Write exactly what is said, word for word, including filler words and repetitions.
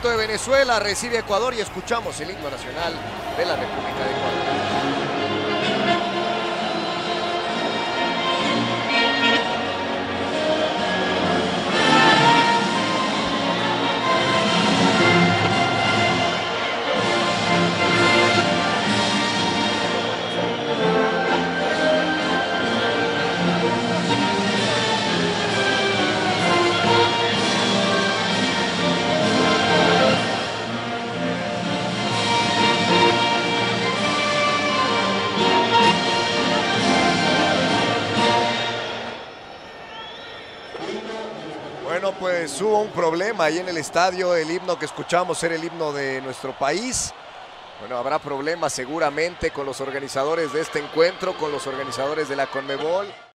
momento de Venezuela, recibe a Ecuador y escuchamos el himno nacional de la República de Ecuador. Bueno, pues hubo un problema ahí en el estadio. El himno que escuchamos era el himno de nuestro país. Bueno, habrá problemas seguramente con los organizadores de este encuentro, con los organizadores de la CONMEBOL.